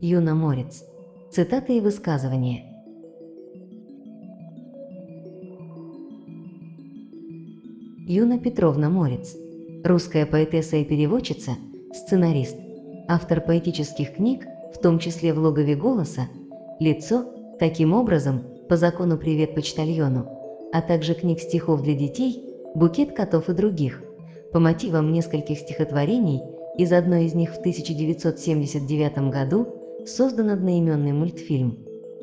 Юна Морец. Цитаты и высказывания. Юна Петровна Морец. Русская поэтесса и переводчица, сценарист, автор поэтических книг, в том числе «В логове голоса», «Лицо», «Таким образом», «По закону привет почтальону», а также книг стихов для детей, «Букет котов» и других, по мотивам нескольких стихотворений. Из одной из них в 1979 году создан одноименный мультфильм.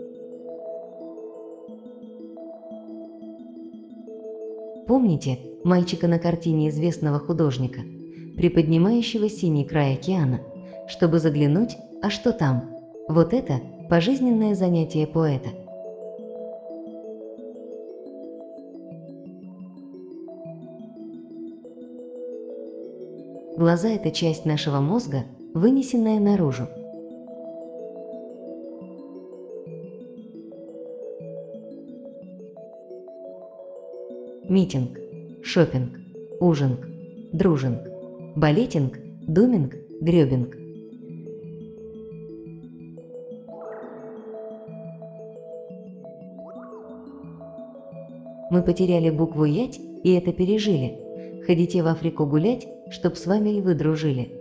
Помните мальчика на картине известного художника, приподнимающего синий край океана, чтобы заглянуть, а что там? Вот это пожизненное занятие поэта. Глаза – это часть нашего мозга, вынесенная наружу. Митинг, шопинг, ужинг, дружинг, балетинг, думинг, грёбинг. Мы потеряли букву «ять» и это пережили. Ходите в Африку гулять, чтоб с вами львы дружили.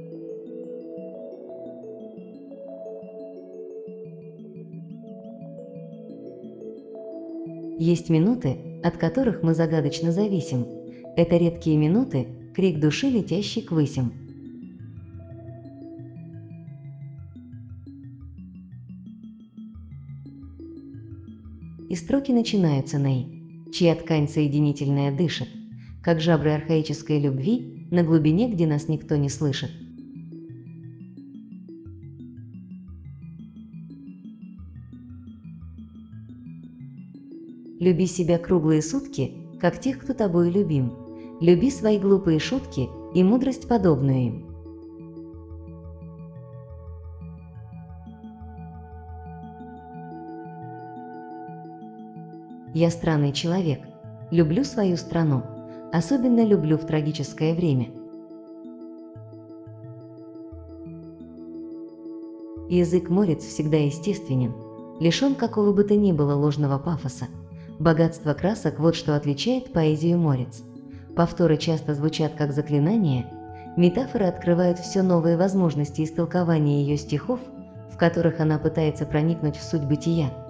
Есть минуты, от которых мы загадочно зависим. Это редкие минуты, крик души, летящий к высям. И строки начинаются на «и», чья ткань соединительная дышит, как жабры архаической любви на глубине, где нас никто не слышит. Люби себя круглые сутки, как тех, кто тобой любим. Люби свои глупые шутки и мудрость, подобную им. Я странный человек. Люблю свою страну. Особенно люблю в трагическое время. Язык Морец всегда естественен, лишен какого бы то ни было ложного пафоса. Богатство красок – вот что отличает поэзию Морец. Повторы часто звучат как заклинания, метафоры открывают все новые возможности истолкования ее стихов, в которых она пытается проникнуть в суть бытия.